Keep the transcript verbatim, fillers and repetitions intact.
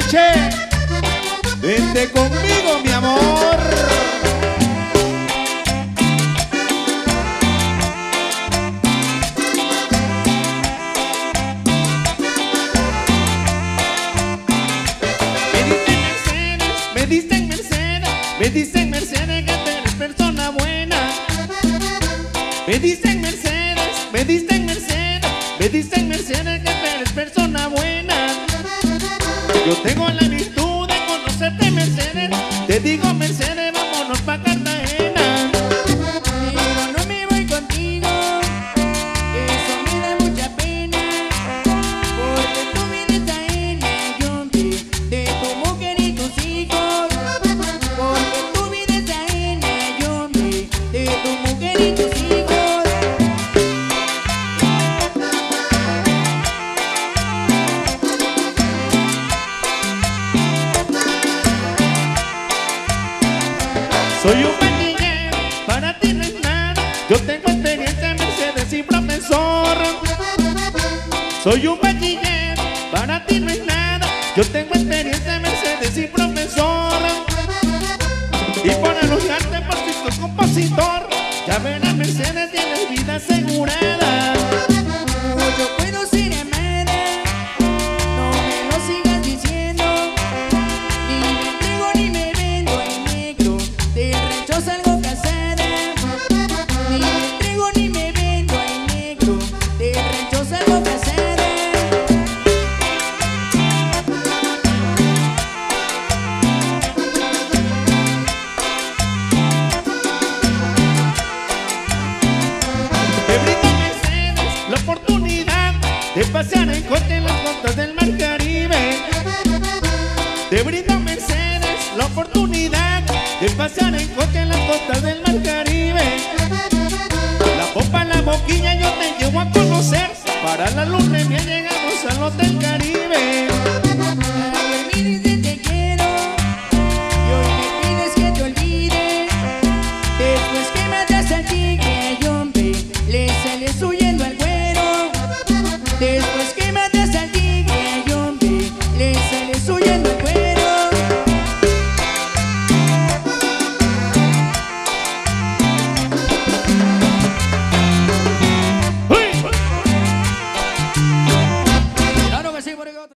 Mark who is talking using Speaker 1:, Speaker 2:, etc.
Speaker 1: Che, vente conmigo, mi amor.
Speaker 2: Me dicen Mercedes, me dicen Mercedes que tú eres persona buena. Me dicen Mercedes, me dicen Mercedes, me dicen Mercedes que tú eres persona buena. Yo tengo la virtud de conocerte, Mercedes. Te digo, Mercedes, vámonos pa' Cartagena.
Speaker 3: Pero no me voy contigo, eso me da mucha pena. Porque tú vienes a ella y hombre de tu mujer y tus hijos. Porque tú vienes a ella y hombre de tu mujer y tus hijos.
Speaker 2: Soy un bachiller, para ti no es nada. Yo tengo experiencia, Mercedes y profesor. Soy un bachiller, para ti no es nada. Yo tengo experiencia, Mercedes y profesor. Y por elogiarte por si sos compositor, ya verás, Mercedes, tienes vida asegurada.
Speaker 3: Yo puedo ser amada, no me lo sigas diciendo. Ni me entrego ni me vendo en negro, del rancho salgo casada. Ni me entrego ni me vendo en negro, del rancho salgo casada.
Speaker 2: Te brindo, Mercedes, la oportunidad de pasear en coche en las costas del Mar Caribe. Te brindo, Mercedes, la oportunidad de pasear en coche en las costas del Mar Caribe. La popa, la boquilla, yo te llevo a conocer. Para la luna de miel llegamos al Hotel Caribe.